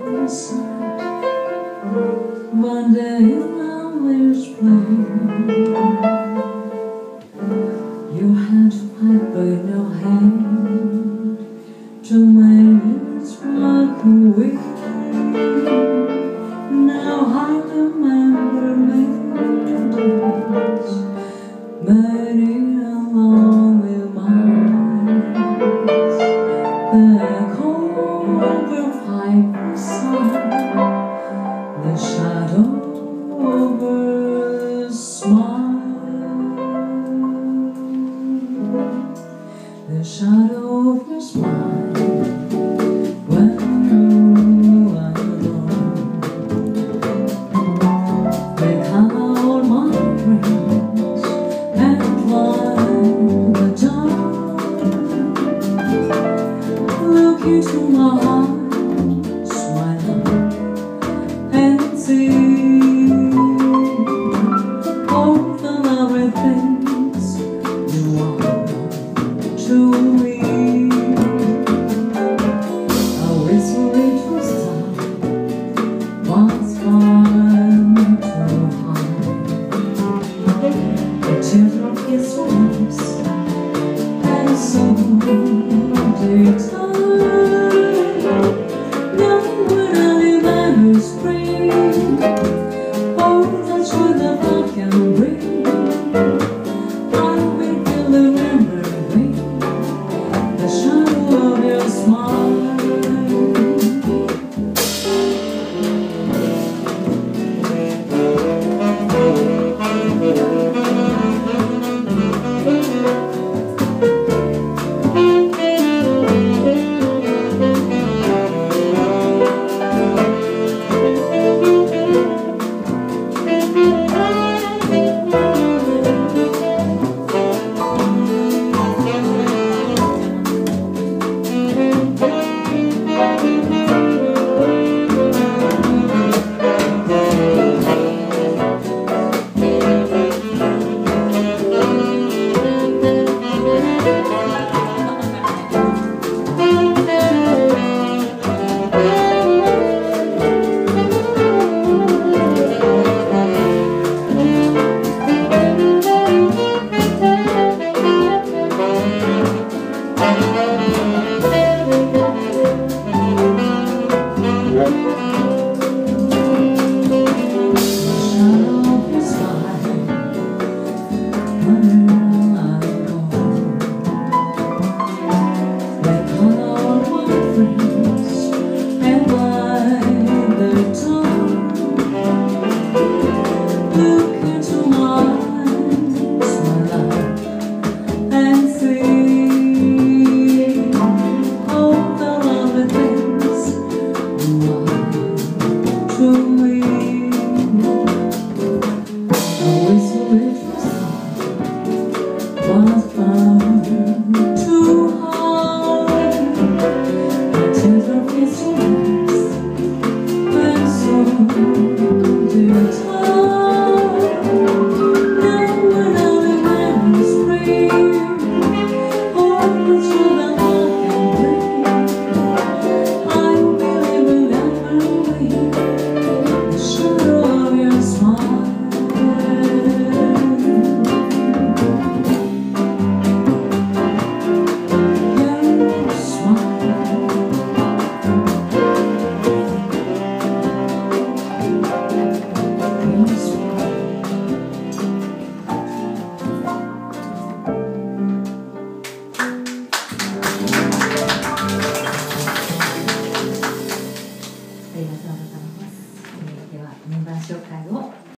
One day I'll explain. You had to fight by no hand to make it walk away. Now I remember memories, many along with miles. Back over 5%, the shadow over a smile, the shadow of your smile. When you're alone, they count my dreams and climb the dark. Look into my heart, smile and see all the lovely things you are to me. I whisper it was time, once far too high. The teardrop is once, and so did time. Now when I remember spring, oh, that's what the love can bring. I will feel the memory, the shadow of your smile.